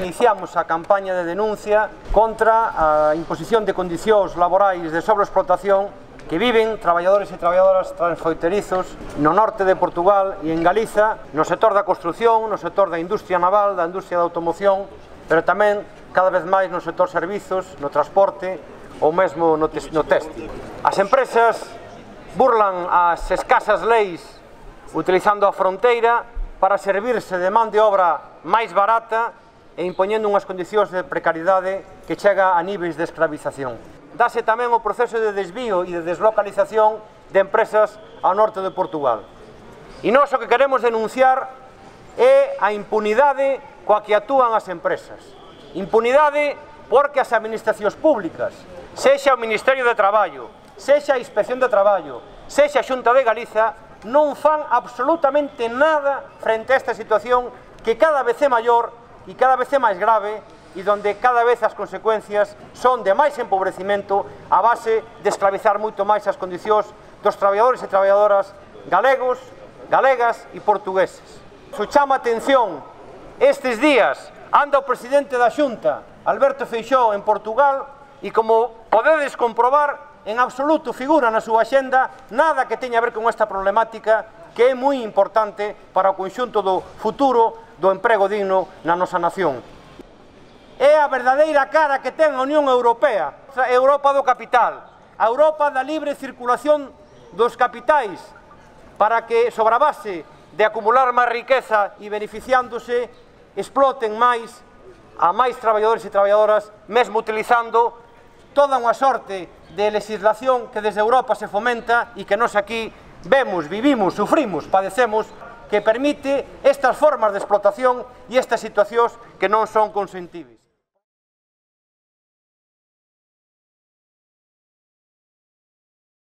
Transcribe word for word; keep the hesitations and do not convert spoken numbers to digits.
iniciamos a campaña de denuncia contra a imposición de condicións laborais de sobreexplotación que viven traballadores e traballadoras transfronterizos no norte de Portugal e en Galiza, no sector da construción, no sector da industria naval, da industria da automoción, pero tamén cada vez máis no sector servizos, no transporte ou mesmo no téxtil. As empresas burlan as escasas leis utilizando a fronteira para servirse de man de obra máis barata e impoñendo unhas condicións de precariedade que chega a niveis de esclavización. Dase tamén o proceso de desvío e de deslocalización de empresas ao norte de Portugal. E nós o que queremos denunciar é a impunidade coa que actúan as empresas. Impunidade porque as administracións públicas, sexa o Ministerio de Traballo, sexa a Inspección de Traballo, sexa a Xunta de Galiza, non fan absolutamente nada frente a esta situación que cada vez é maior e cada vez é máis grave e donde cada vez as consecuencias son de máis empobrecimento a base de esclavizar moito máis as condicións dos traballadores e traballadoras galegos, galegas e portugueses. Se chama atención, estes días anda o presidente da Xunta, Alberto Feixóo, en Portugal e como podedes comprobar, en absoluto figura na súa axenda nada que teña a ver con esta problemática que é moi importante para o conxunto do futuro do emprego digno na nosa nación. É a verdadeira cara que ten a Unión Europea, a Europa do capital, a Europa da libre circulación dos capitais, para que, sobre a base de acumular máis riqueza e beneficiándose, exploten máis a máis traballadores e traballadoras, mesmo utilizando toda unha sorte de legislación que desde Europa se fomenta e que nós aquí vemos, vivimos, sufrimos, padecemos, que permite estas formas de explotación e estas situacións que non son consentibles.